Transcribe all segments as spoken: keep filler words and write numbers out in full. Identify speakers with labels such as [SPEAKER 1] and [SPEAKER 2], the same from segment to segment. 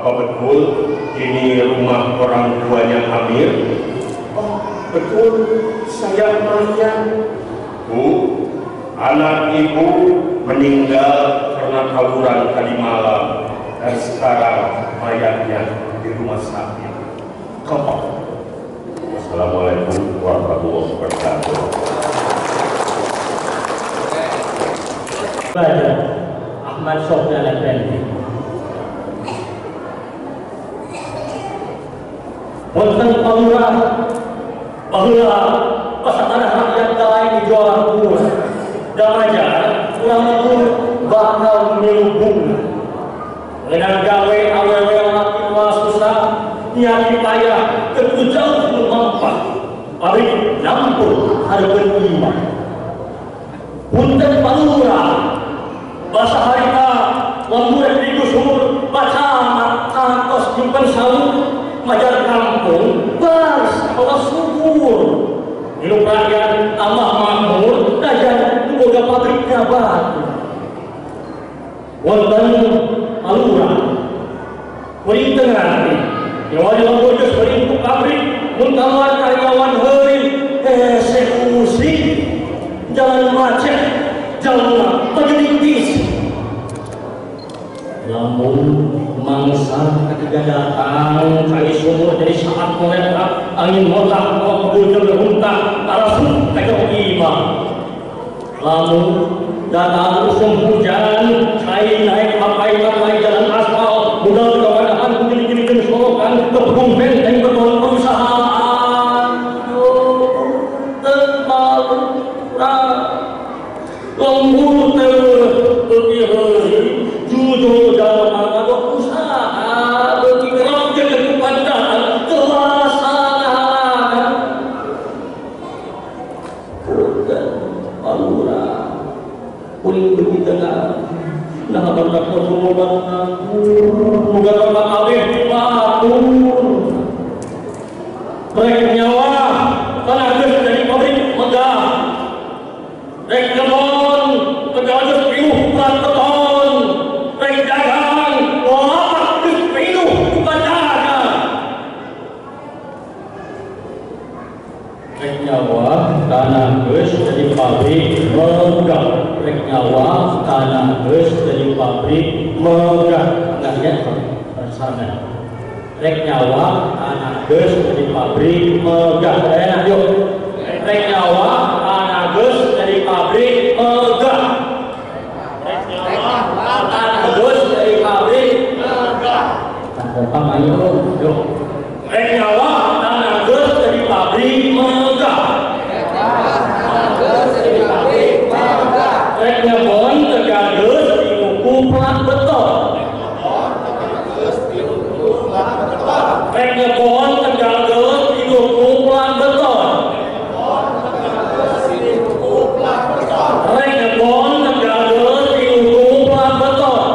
[SPEAKER 1] Apa betul ini rumah orang tuanya Amir?
[SPEAKER 2] Oh, betul. Saya Marian.
[SPEAKER 1] Bu, anak ibu meninggal karena tawuran tadi malam dan sekarang mayatnya di rumah sakit.
[SPEAKER 2] Kau.
[SPEAKER 1] Assalamualaikum warahmatullahi wabarakatuh.
[SPEAKER 3] Baca Ahmad Sofyan Effendi. Wonten pamurah bahwa kesadaran rakyat lain di Jawa Timur dan aja kurang lebih bakal melubung dengan gawe awewe laki susah nyari payah ketujau memampak pabrik nampur harga iman punten palura bahasa harita lemburan di kusur baca kantos jumpen sawut majar kampung bas Allah subur hidup rakyat tambah makmur dajan boga pabriknya batu wonten palura kuring tengah Jawa-Jawa bodos beringkuk pabrik muntawar karyawan hari eksekusi jalan macet jalan pegerintis lamun mangsa ketika datang kali sumur dari saat mereka angin motak waktu berhuntak arasum tegak imam lamun datang musim hujan cair naik papai-papai jalan aspal budal kewadahan gini-gini sorokan kebun benteng betul perusahaan tentang lembur terkiri jujur dalam ada usaha berkira jadi kepadaan kelasangan dan palura kuning begitu kan nah berdak bersobat moga orang kabeh dipatur rek nyawa kana geus dari pabrik megah rek kebon tegagus piuh bukan beton rek dagang wah geus piuh bukan dagang rek nyawa kana geus dari pabrik megah rek nyawa kana geus dari pabrik megah nggak sana rek nyawa anak geus dari pabrik megah enak yuk rek nyawa anak geus dari pabrik megah rek nyawa anak geus dari pabrik megah gampang ayo yuk rek nyawa anak geus dari pabrik megah anak geus dari pabrik megah rek nyebon tegageus di buku plat beton rek nyebon tegageus di buku plat beton rek nyebon tegageus di buku plat beton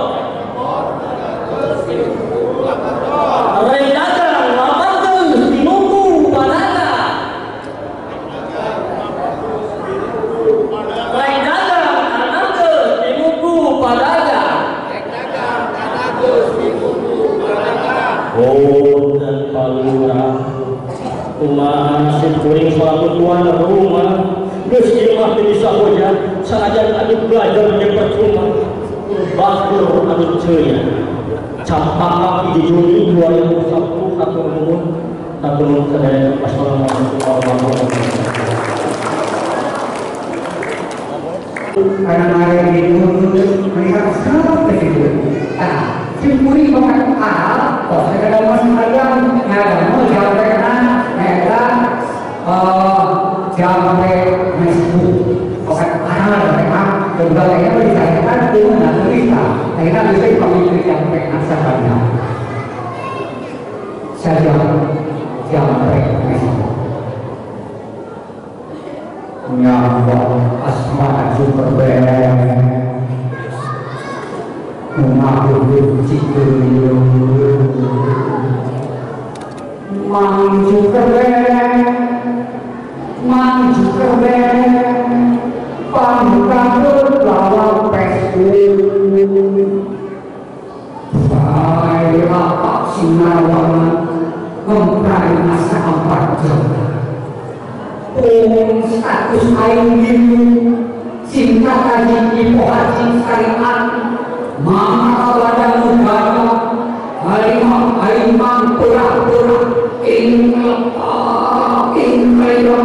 [SPEAKER 3] rek dagang lapan geus di buku banana rek dagang anak geus di buku padaga oh dan palura kumaha nasib kuring selaku tuan rumah geus ieu mah teu bisa hoja sanajan anu belajar ge percuma batur anu ceuya campaka di Juni dua ribu satu hatur nuhun hatur nuhun sadaya assalamualaikum warahmatullahi wabarakatuh
[SPEAKER 4] karena ada itu mereka sangat begitu. Nah, simpuri bakat al, kok sekedar masyarakat ada mau jamretna, ada jamret mesbu, bakat al mereka berbagai disampaikan dengan cerita, akhirnya bisa pemilik jamret asalnya. Saya jamret mesbu. Nyambang asma superben Mengaku cikgu Mangju keren Mangju keren Pangkabut lawan pesu Saya rapat sinarwana memprai masa empat jam. Pung status aing biru cinta kaji ipo haji syariat mama wadang negara harimau harimau pura-pura ing lepak ing kayang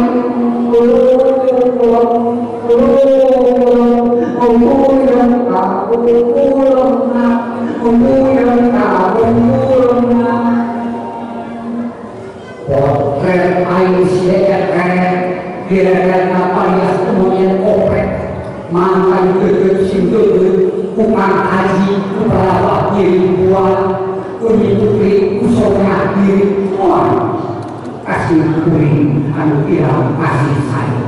[SPEAKER 4] potret aing siaran kira-kira apa ya kemudian oprek mantan gegep singgeut kupang haji kubalawak diri buat kuni putri kusona diri tuan kasih kuring anu irang kasih saya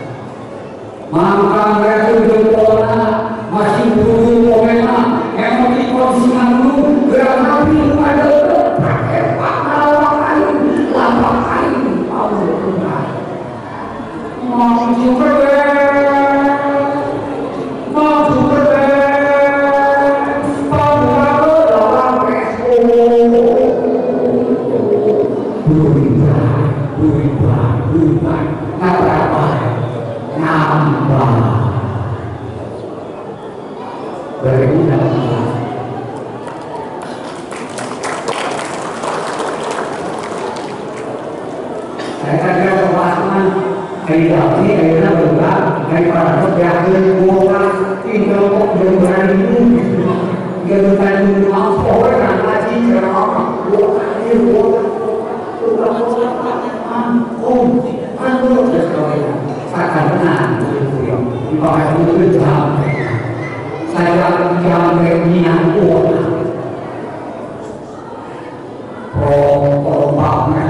[SPEAKER 4] maka mereka jempolna masih buru komena emang dikonsiman dulu gerak nabi pada pakai pakal kain lapak kain mau berkenal mau juga mau juga mau dalam resko berubah berubah berubah apa nambah berubah. Saya kira kemasan dari dapur dari lembaga dari para pekerja bukan tinggal kok berani itu gerakan apa orang lagi orang bukan itu bukan bukan om anu sekali akan benar di bawah itu jam saya jam berniat kuat oh oh pak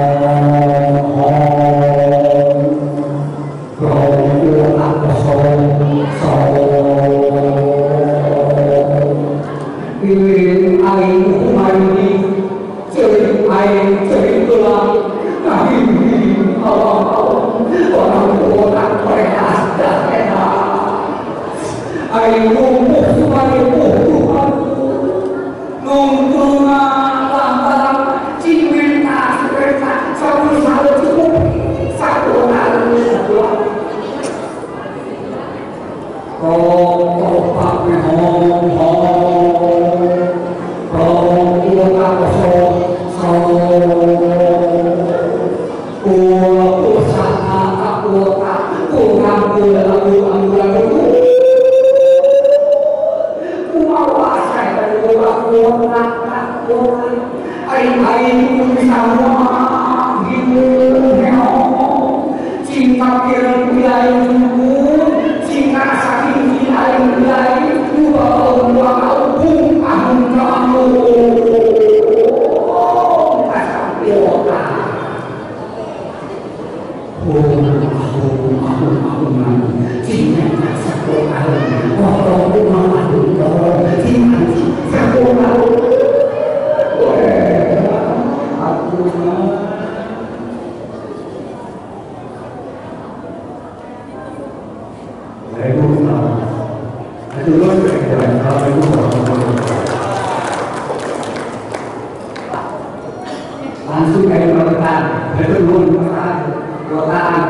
[SPEAKER 4] langsung kayak rotan, itu belum rotan, rotan.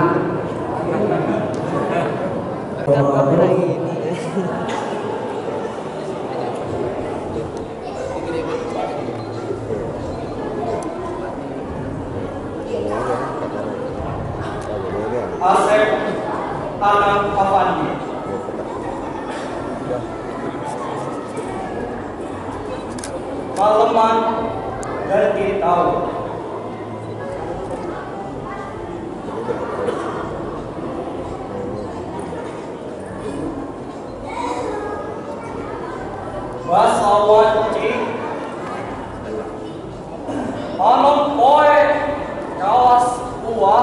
[SPEAKER 2] Asep Tanang Avandi. Kaleman Ganti Tahun. Basawan Ci Panon Poe Kawas Uwa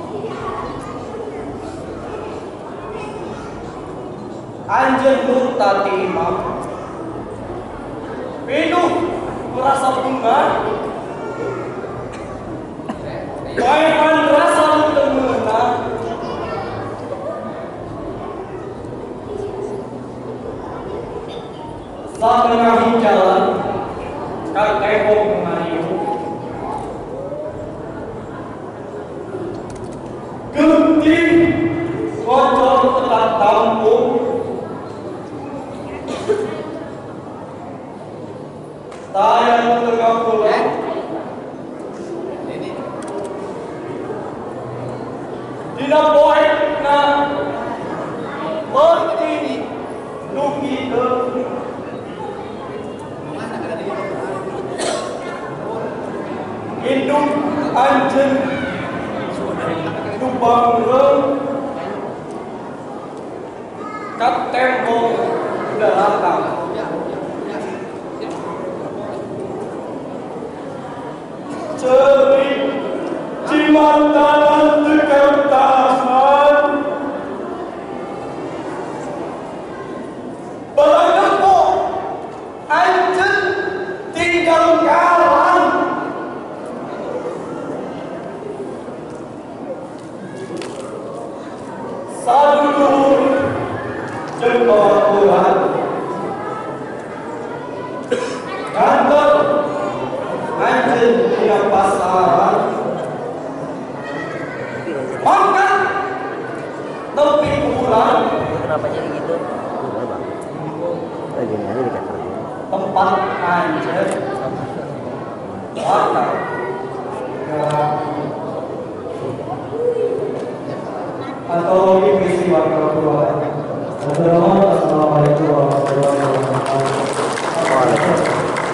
[SPEAKER 2] Anjen Nur Tati Imam Pinuh merasa bunga Kaitan rasa temuna Saat mengahi jalan Kak tembok mengayu Saya tengah pulang. Tidak boleh nak berhenti duki ke hidup anjing dubang reng kat tembok belakang. Ceri cimantan tekan tahan bergepuk anjing tinggal kawan. Sadulur jempol Tuhan kantor anjing yang pasaran makan tepi bulan.
[SPEAKER 5] Kenapa jadi gitu? Lagi ini aja dikata.
[SPEAKER 2] Tempat anjing makan atau ini misi wakil Tuhan. Assalamualaikum warahmatullahi wabarakatuh.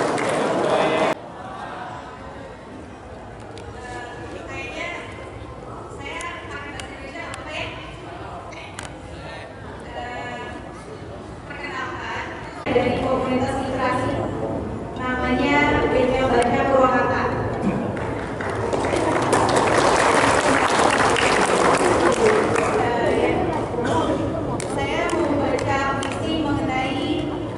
[SPEAKER 6] Dari komunitas literasi namanya Bengkel Baca Purwakarta. Uh, ya. Saya mau membaca puisi mengenai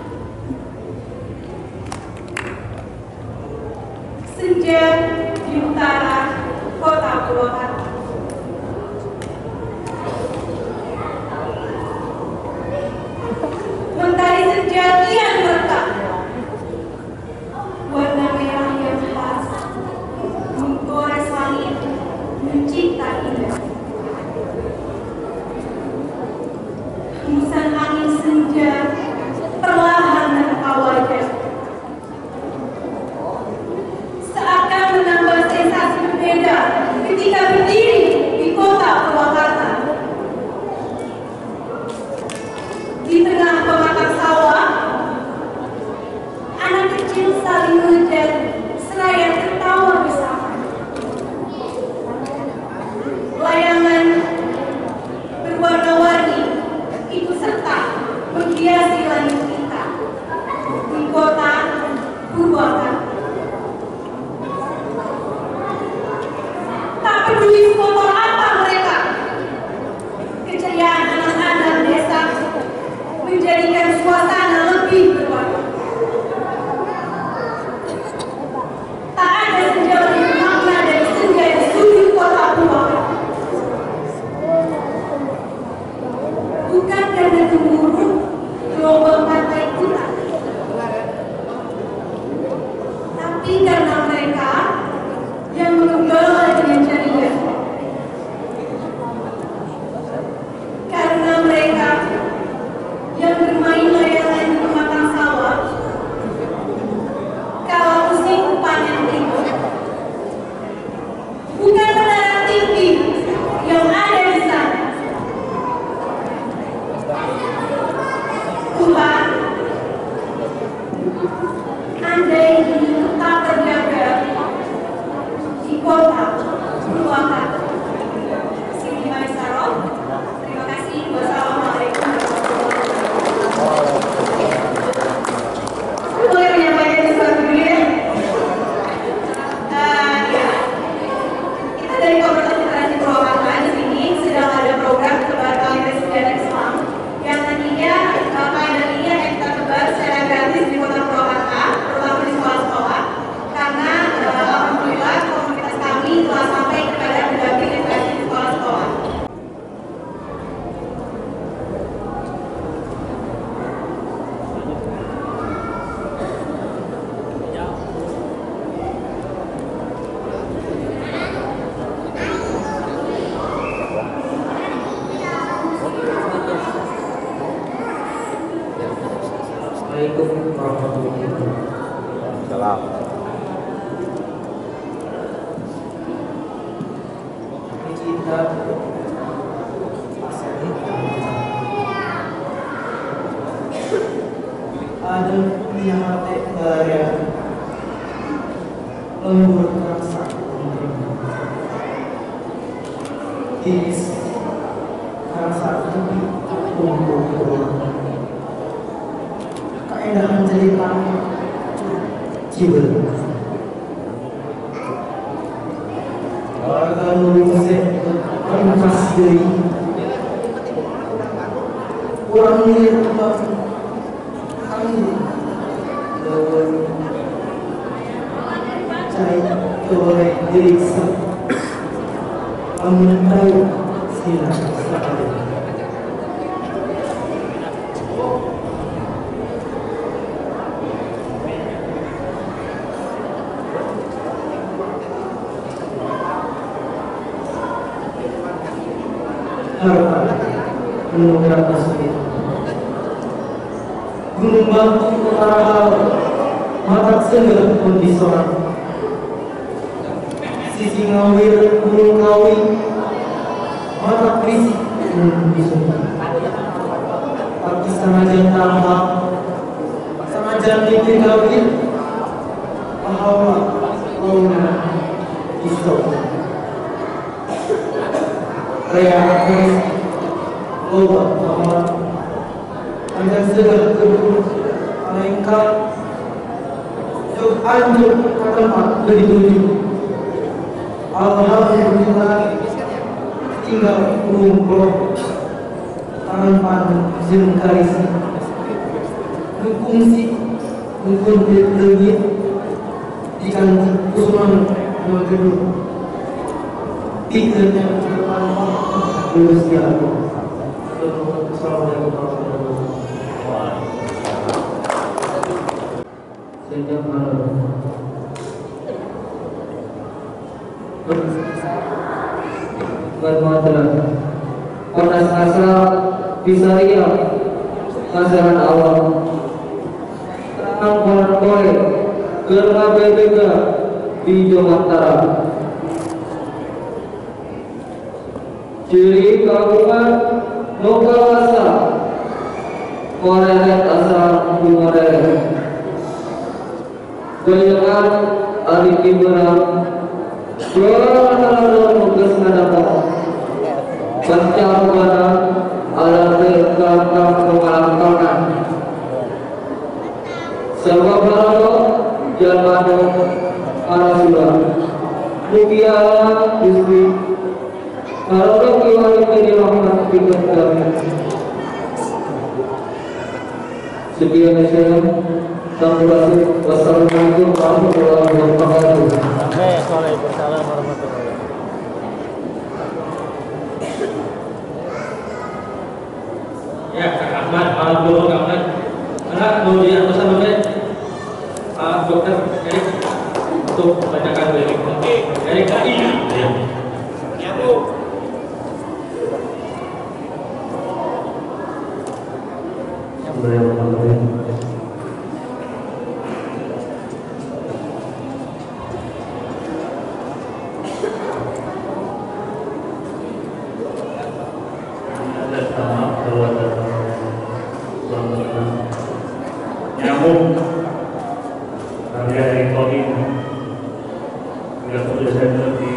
[SPEAKER 6] senja di utara kota Purwakarta. Mentari senja kian merekah, warna merah yang pas menggores langit, mencipta indah. Hembusan angin senja perlahan menerpa wajah, seakan menambah sensasi berbeda ketika berdiri di kota Purwakarta. Di tengah pematang sawah, anak kecil saling mengejar seraya tertawa bersama. Layangan berwarna-warni ikut serta menghiasi langit kita di kota Purwakarta. Tak peduli kotor apa mereka, keceriaan anak-anak desa menjadikan suasana lebih berwarna. Tak ada senja lebih makna dari senja di sudut kota Purwakarta. Bukan karena gemuruh gelombang pantai kita, tapi karena mereka yang menggembala dengan ceria. Karena mereka yang bermain layangan di pematang sawah kala musim panen tiba. Bukan menara tinggi yang ada di sana. Tuhan, andai ini tetap terjaga di kota Purwakarta. Sini Maisaro, terima kasih. Wassalamualaikum warahmatullahi wabarakatuh. Boleh menyampaikan sesuatu dulu ya? Uh, ya, kita dari komunitas literasi Purwakarta di sini sedang ada program tebar kalimat sejarah Islam yang nantinya uh, kalimat ini akan kita tebar secara gratis di kota Purwakarta, terutama di sekolah-sekolah, karena uh, alhamdulillah komunitas kami telah sampai kepada
[SPEAKER 5] Salam.
[SPEAKER 2] Kita ada yang mati karya lembur terasa is terasa lebih tumbuh keindahan cerita jiwa warga nulisnya terlepas dari kurang lihat kami dalam cahaya oleh diri kami tahu sila sekali harapan menunggu tersebut gunung batu utara hal mata segar pun disorot sisi ngawir gunung kawi mata berisik pun disorot tapi sanajan tampak sanajan mimpi ngawir bahwa launa disorot Raya Akres Loba Bahwa Anda segera kedua Alengkap Jok anjur Ketempat Dituju Alhamdulillah Tinggal Rumpul Tangan panah Jeng karisi Nukungsi Nukun Lebih Dikanti Usman Magedul Pikirnya lulus ya Allah. Assalamualaikum warahmatullahi wabarakatuh. Sejak malam bermodal Kornas Asa Bisaria Masaran awal Terang Koran Koe Germa B B K di Jomantara Ciri kagungan lokal asa Moreret asa Moreret Goyangan Ari Kiberang Jualan Mugas Ngadapa Pancabana Ala Berkata Mengalangkan Serba Barano Jalmano Arasura Mugiala Bisri Kalau kiwali dari rahmat kita kami. Sekian saja. Assalamualaikum warahmatullahi wabarakatuh.
[SPEAKER 5] Waalaikumsalam warahmatullahi wabarakatuh.
[SPEAKER 3] Ya, Kak Ahmad, Pak Guru, Kak Ahmad. Anak mau di atas apa Pak Dokter Erik untuk membacakan Erik. Erik lagi. Ya, Bu.
[SPEAKER 1] Nyamuk karya Erick yang sudah saya di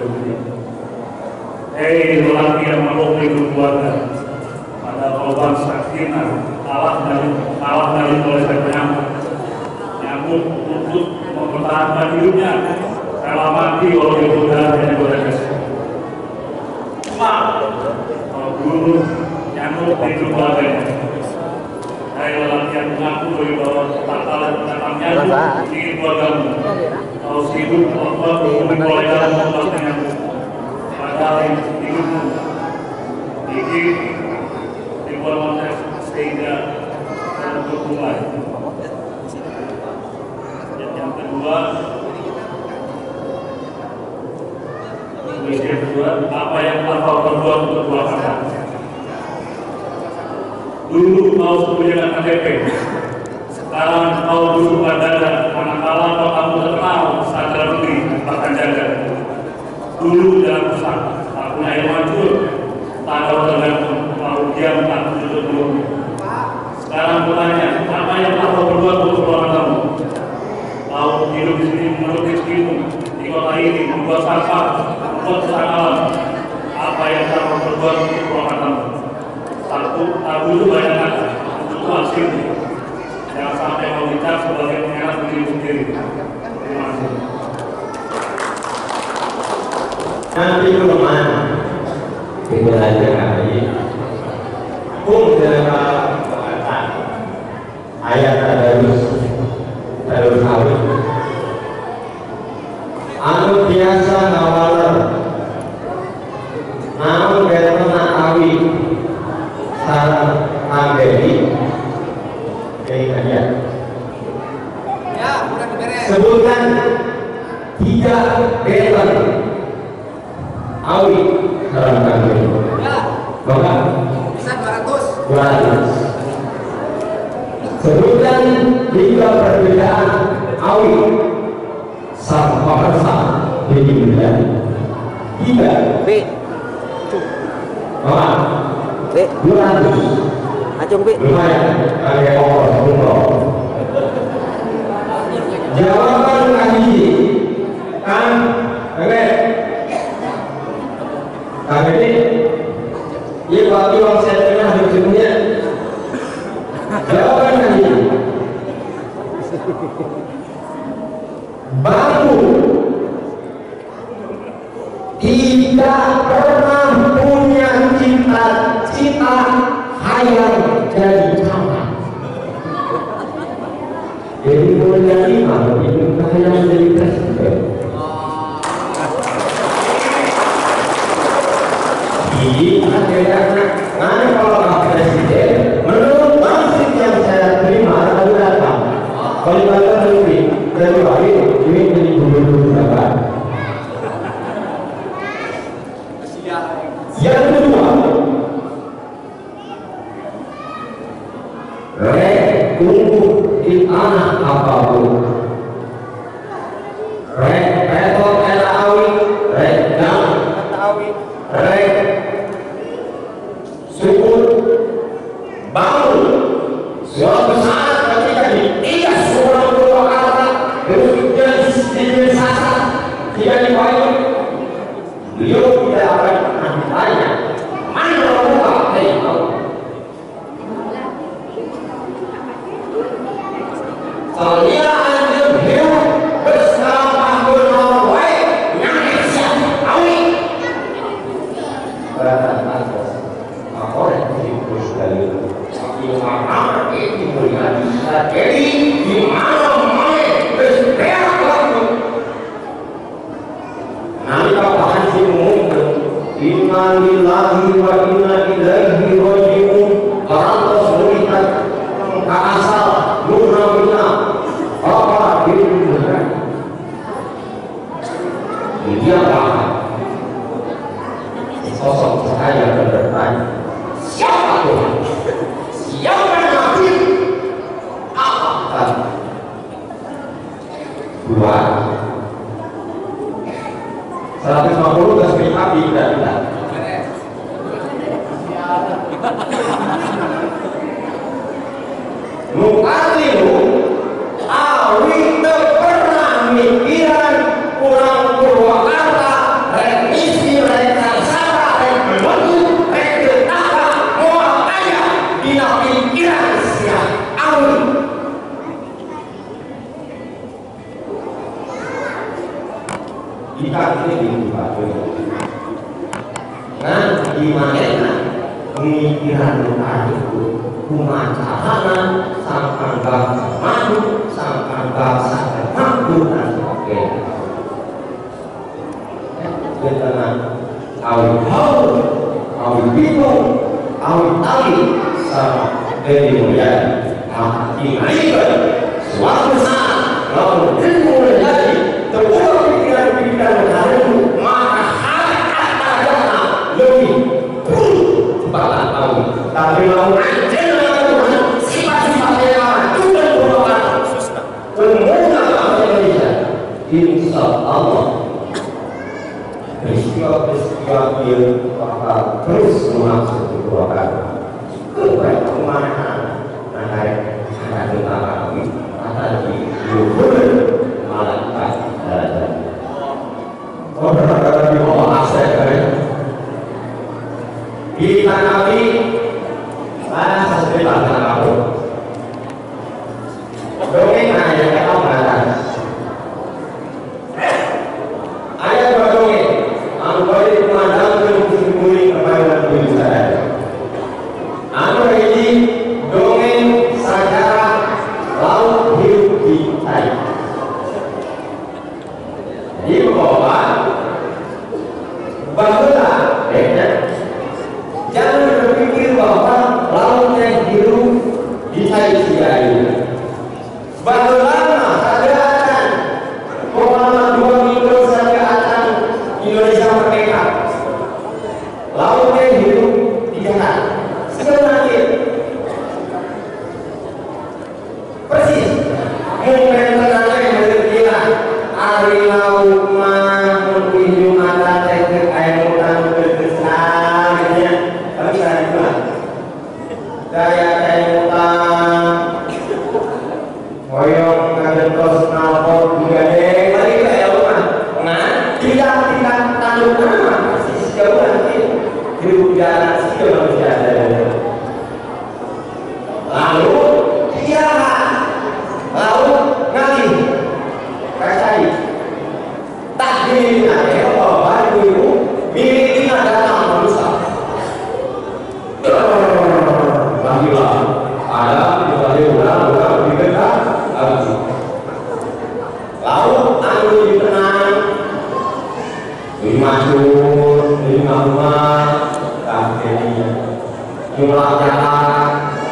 [SPEAKER 1] Hei lelaki yang makhluk hidup keluarga pada korban sakinah kalah dari kalah dari oleh nyamuk nyamuk untuk mempertahankan hidupnya rela mati walau itu darahnya digores kalau guru nyamuk hidup keluarganya. Hai lelaki yang mengaku bahwa takal tentang nyamuk ingin keluargamu kalau hidup korban untuk kolega membuatnya nyamuk padahal hidupmu ini dibuat konteks sehingga untuk mulai. Yang kedua, yang kedua, apa yang kau perbuat untuk dua kakak? Dulu kau sembunyikan K T P, sekarang kau duduk pada dada, manakala hidup di sini menurut rezekimu di kota ini, membuat sampah, membuat kesalahan. Apa yang kamu berbuat untuk Purwakarta? Satu, tabu itu banyak kata, itu hasil. Jangan sampai kau dicap sebagai pengerat diri sendiri. Terima kasih.
[SPEAKER 7] Nanti kemana? Belajar kali. Pun dalam perkataan ayat tadarus tadarus awit. Anu biasa ngawaler, namun karena awi sarang abedi kayak
[SPEAKER 8] Ya, udah beres.
[SPEAKER 7] sebutkan tiga beton awi sarang abedi.
[SPEAKER 8] Ya,
[SPEAKER 7] Bapak
[SPEAKER 8] bisa dua ratus.
[SPEAKER 7] dua ratus. Sebutkan tiga perbedaan awi sama persa jadi beda. Tiga.
[SPEAKER 5] B.
[SPEAKER 7] Bapak
[SPEAKER 5] B.
[SPEAKER 7] dua ratus.
[SPEAKER 5] Acung B.
[SPEAKER 7] Lumayan. Kayak ongkos umroh. Jawaban kami kan, oke. Kami ini ya bagi orang setengah hidupnya. Jawaban kami bambu tidak pernah punya cita-cita hayal jadi tanah. Jadi mulai lima itu hayal jadi presiden. Jadi akhirnya karena kalau nggak presiden, menurut masjid yang saya terima lalu datang, Kalimantan lebih dari Bali ini jadi gubernur berapa? Yang kedua, rek tumbuh di tanah apapun, rek petok era awi, rek dam, rek syukur bangun suatu saat ketika diikas seorang Purwakarta berhujan di sasar tidak dibayar, beliau tidak akan pernah ditanya mana orang saya tahu. Soalnya anjir hidup bersama gunung wae nyampe siap awi beratan atas makorek itu sekali di mana itu mulia jadi di mana mae berseberak waktu nanti kapan sih mungkin inna lillahi wa inna ilaihi raji'un karantos melihat ke asal guna-guna apa diri benar dia paham sosok saya bertanya siapa Tuhan? Siapa Nabi? Apa tadi? Dua seratus lima puluh gas api tidak tidak Mukalimu awi pernah mikiran kurang Purwakarta remisi mereka salah dan bentuk reketaka mual ayah dina pikiran siap awi kita ini dibuka kan gimana pemikiran itu kumacarana sangkan bangsa maju sangkan bangsa mampu dan oke karena awi haul awi bingung awi tali sama dari mulia maka dimainkan suatu saat lalu ilmu menjadi terbuka pikiran-pikiran harimu maka hal kata dana lebih buruk pada awi tapi lalu anjir insya Allah peristiwa-peristiwa yang bakal terus masuk di Purwakarta kepada kemana-mana nah hari ada tentang kami kata di Yuhur malah Ari lauk mah kunjung mata teh air utang berkesannya. Tapi saya juga daya air utang hoyong kagentos nalpot juga deh. Tadi kayak rumah nah tidak tidak tanggung nama persis jauh nanti hidup jalan sih manusia ada. Lalu dia lalu ngali kasih tak dilihat bahwa dulu milik kita datang manusia. Bagilah ada misalnya orang-orang di dekat lalu anu di tenang di masuk di rumah kakeknya jumlah jalan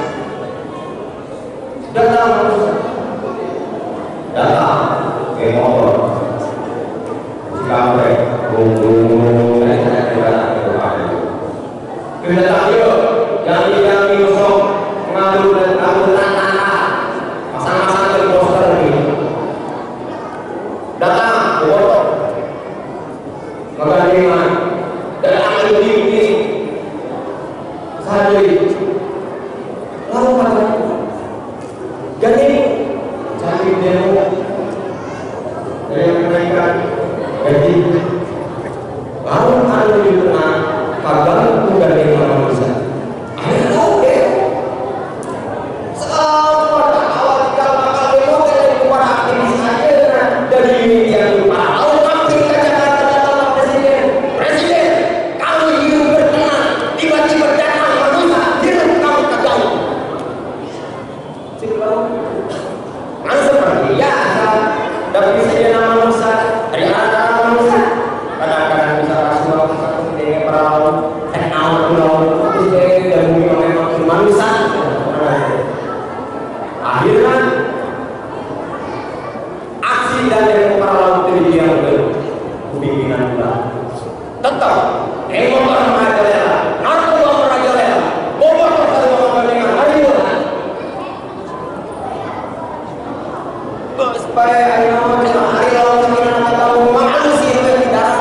[SPEAKER 7] datang manusia datang ke motor sampai bung-bung kita datang yuk jangan di kosong mengadu dan angkutan tanah pasang-pasang dari poster ini datang ke motor maka lima datang ke ini sehari lalu pada jadi cari demo dari kenaikan gaji baru ada di tengah kabar bukan dari manusia akhirnya oke sama awal kita bakal demo dari kepada aktivis saja dari yang para awal kita jangan datang presiden presiden kamu hidup bertenang tiba-tiba datang manusia hidup kamu terjauh kan seperti biasa tapi saja nama manusia dari anak manusia kadang-kadang bisa rasuah satu dengan perahu dan awal pulau itu dan bumi memang manusia akhirnya aksi dan yang perahu itu yang kepimpinan kita tetap emotor merajalela narkoba merajalela bobot pertarungan dengan hari supaya hari lawan hari lawan kita tahu manusia yang tidak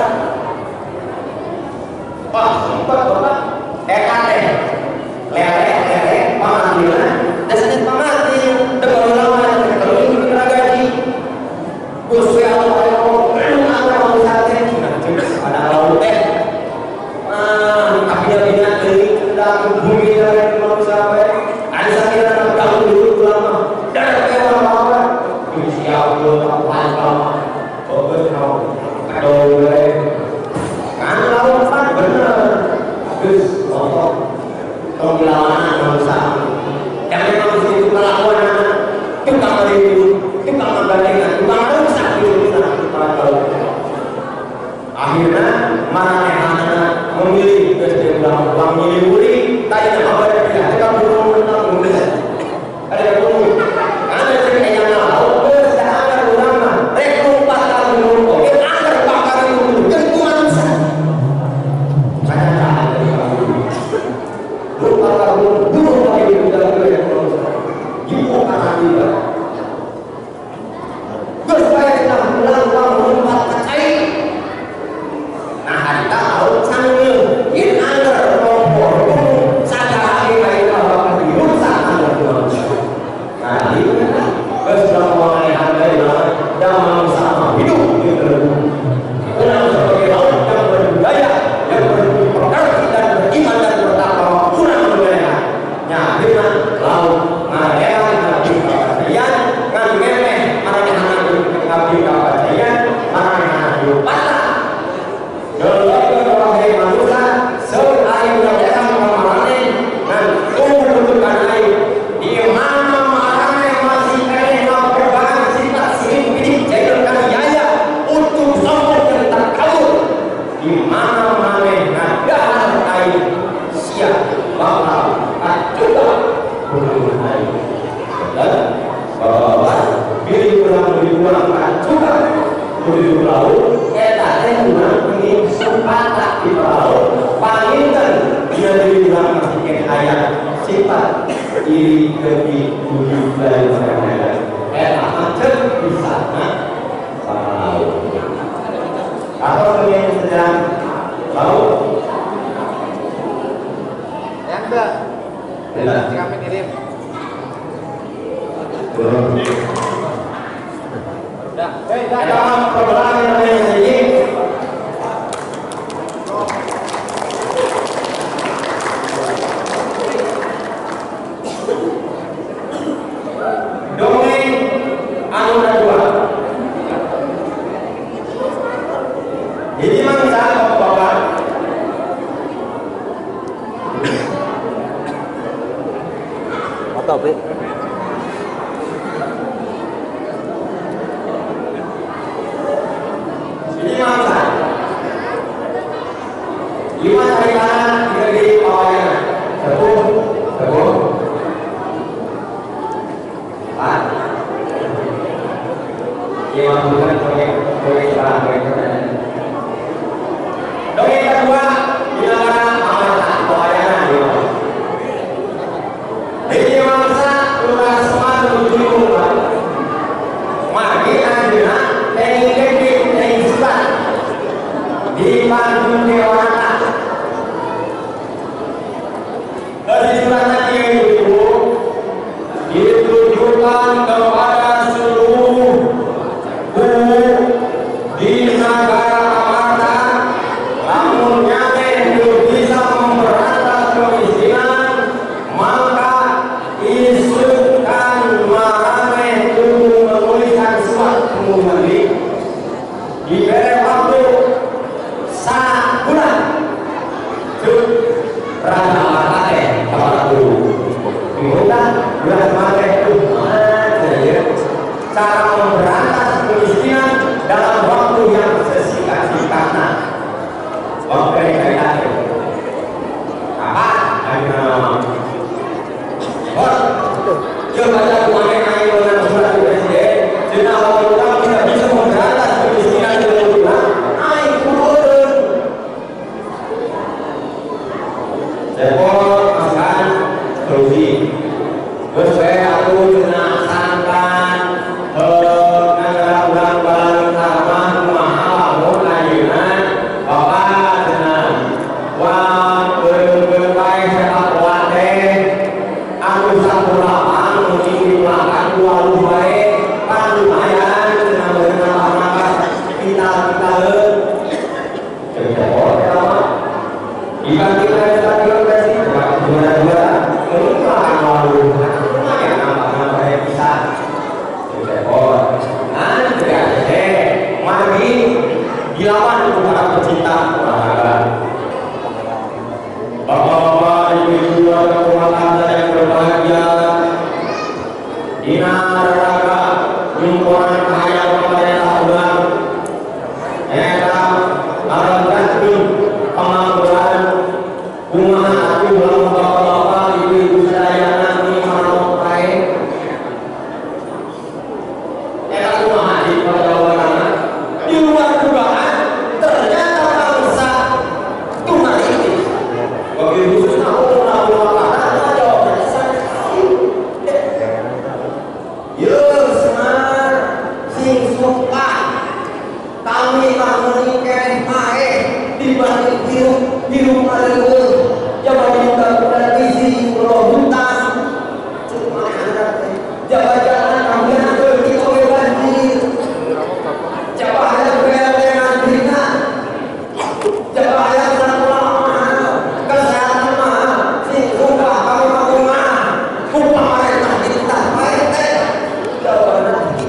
[SPEAKER 7] wah sempat bapak ekate lele lele pamatilah dasarnya pamati depan lawan kalau ini kira gaji gusti Allah belum ada manusia ada lawan teh ah tapi dia tidak dari sedang bumi dari manusia ada sakit dan kamu dulu lama dan kewan siap belum apa-apa obat kau kado boleh kan lawan kan bener terus ngomong penglawanan manusia yang memang itu kelakuan kita meribu kita membandingkan kita merusak diri kita kalau akhirnya mana memilih kesedaran memilih uri tanya apa yang tidak kita belum tentang mulai ada yang belum ada cerita yang lalu diri lebih tujuh dari mereka. Eh, macet di sana. Wow. dalam program ini dongeng anu dua. Jadi mangsa bapak
[SPEAKER 5] Atau Pi?
[SPEAKER 7] ini mangsa lima hari kanan dari awalnya satu satu empat lima bulan proyek proyek salah proyek dongeng kedua dilakukan amanah awalnya lima ini mangsa lurah semua menuju rumah mari anda tengok tengok tengok surat di Bandung Dewata dari surat tadi itu ditujukan kepada seluruh guru di negara Amarta namun nyata belum bisa memberantas kemiskinan maka isukan marane kudu menuliskan surat pengumuman diberi waktu satu bulan cuk rana mate kepala guru diminta bulan mate itu cara memberantas kemiskinan dalam waktu yang sesingkat-singkatnya oke kayak apa ayo bos coba baca kemarin ayo dengan surat presiden kita waktu kita tidak bisa memberantas kemiskinan dengan bulan ayo turun sepuluh makan solusi terus saya aku kena santan negara bulan-bulan sama mahal mulai yunan bapak senang wah berbaik sepak wate aku satu lapan mungkin makan dua baik pan lumayan senang berenang makan kita kita ikan kita kita kita kasih dua dua mungkin makan lalu lumayan nambah-nambah yang bisa oh nah tidak deh mari dilawan untuk para pecinta olahraga bapak-bapak ibu-ibu warga rumah tangga yang berbahagia Dina Olahraga lingkungan kaya pemerintah ulang era alhamdulillah pengangguran rumah aku lalu bapak-bapak ibu-ibu saya nanti mau baik era rumah di perjalanan di luar dugaan ternyata bangsa tunai ini bagi khususnya aku lalu apa jawabnya yo semar sing suka kami bangun kene mae dibanding hidup di rumah leluhur coba juga bukan isi pulau hutan cuma anak coba jangan ambil pergi oleh banjir coba ada dengan dirinya coba ada sama kesehatan mah sing suka kami bangun mah upah mereka kita mereka coba nanti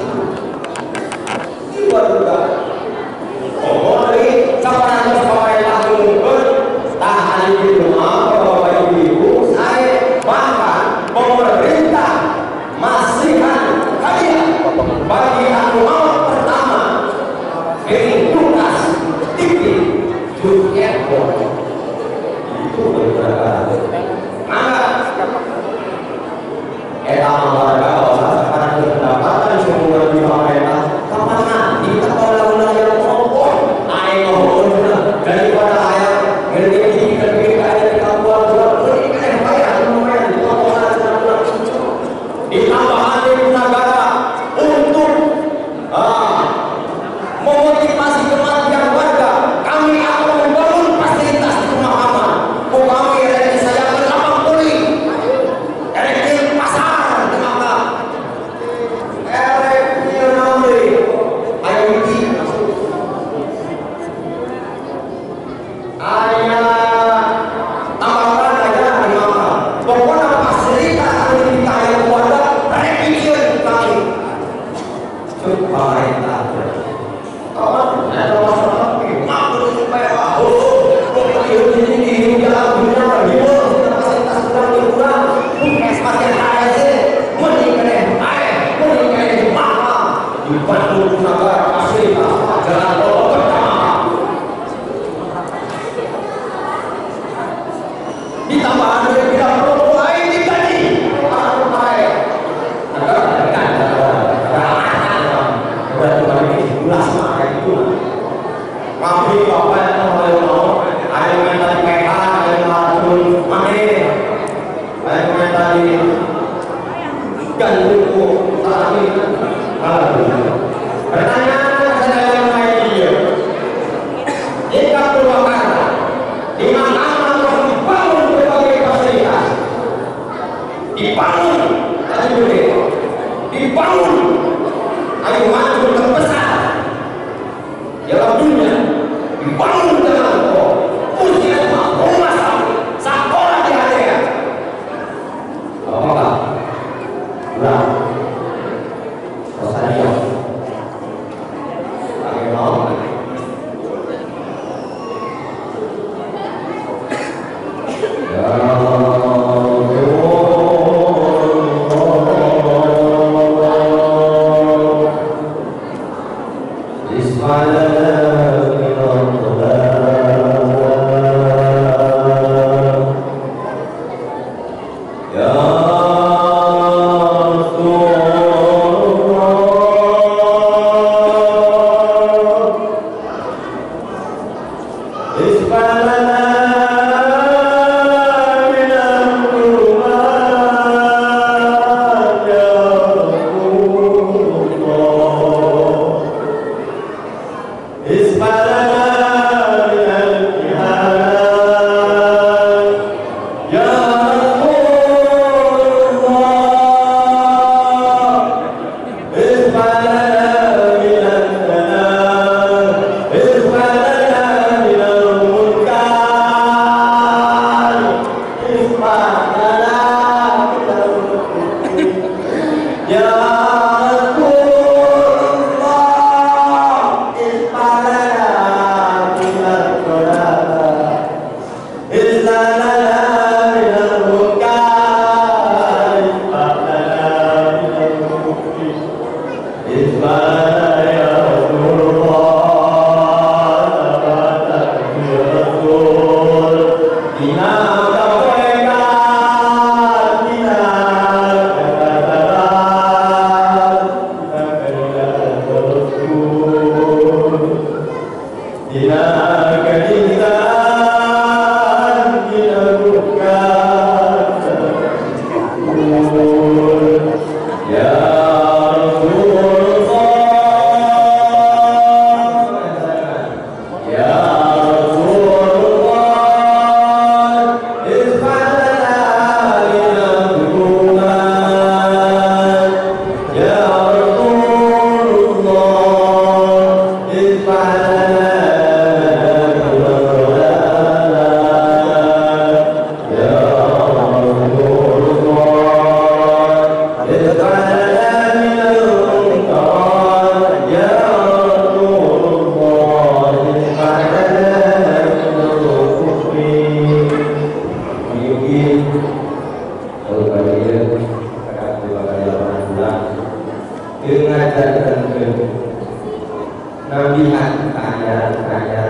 [SPEAKER 7] buat juga oh dari kapan pemerintah mengumpul tahan di rumah bapak ibu saya bahkan pemerintah masihkan hadiah bagi anual pertama ini tugas tinggi dunia itu berbeda maka kita olahraga sekarang pendapatan semua di pemerintah kapan nanti kita Tapi apa yang mau mau? Ada yang tadi P K, ada yang langsung mati, ada yang tadi ikan buku, tadi pertanyaan saya yang lain dia. Jika perubahan di mana harus dibangun berbagai fasilitas, dibangun, tadi boleh, dibangun, ayo maju terbesar dalam dunia, dibangun dengan kau, puskesmas, rumah sakit, sekolah di area. Apa? Ulang. Rosario. Bagaimana? Nabi hanya hanya